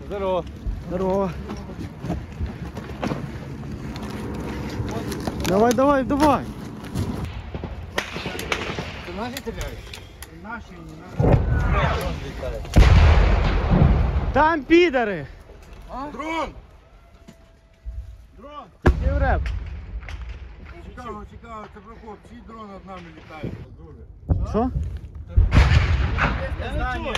Здорово. Здорово. Давай, давай, давай. Ты наши стреляешь? Наши, не наши. Там підари. А? Дрон! Дрон! Який реп? Цікаво, цікаво, це Прокоп, чий дрон над нами літає? Що? Я знаю.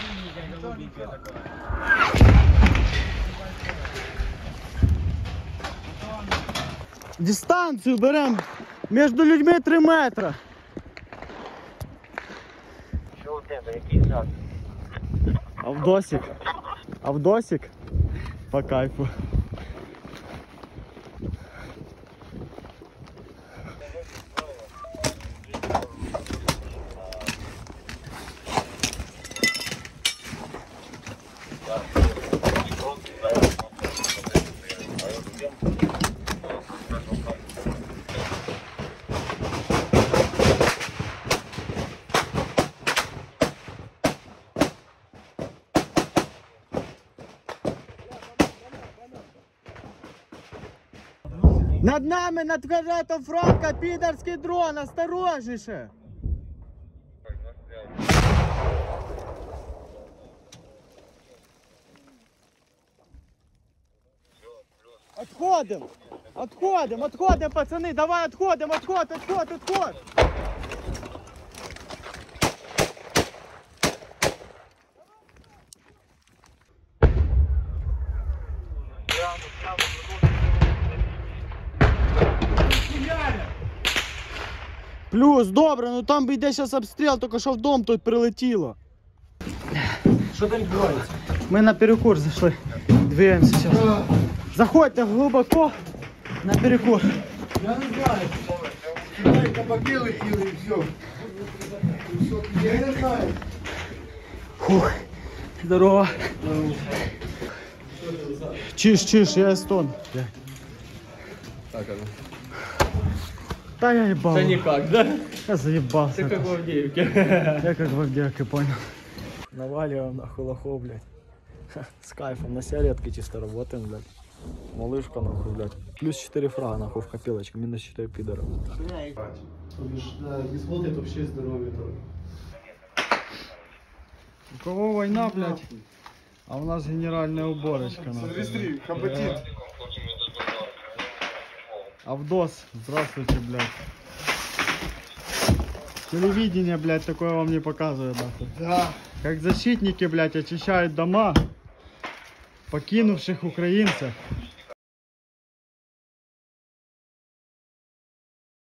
Дистанцію беремо між людьми 3 метри. Що у тебе, який час? Авдосик. Авдосик. По кайфу. Над нами, над квадратом Франка, підарський дрон, осторожніше. Отходим, отходим, отходим, пацаны, давай отходим, отход, отход, отход. Плюс, добре, ну там йде зараз обстріл, тільки що в дом тут прилетіло. Що там відбувається? Ми на перекур зайшли, двигаємося зараз. Заходьте глибоко на перекур. Я не знаю. Сюди кабаки летіли і все. Я не знаю. Фух, здорово. Чиш, чиш, я Естон. Так, оно. Да я ебал. Да никак, да? Я заебался. Ты как в Авдеевке. Я как в Авдеевке, понял. Наваливаем нахуй лохов, блядь. Ха, с кайфом, на сигаретке чисто работаем, блядь. Малышка нахуй, блядь. Плюс 4 фрага нахуй в копилочке, минус 4 пидора. Да, не смотрят вообще здоровье тоже. У кого война, блядь? А у нас генеральная уборочка, нахуй. Смотри, хапатит. Авдос, здравствуйте, блядь. Телевидение, блядь, такое вам не показывает, нахуй. Да. Как защитники, блядь, очищают дома покинувших украинцев.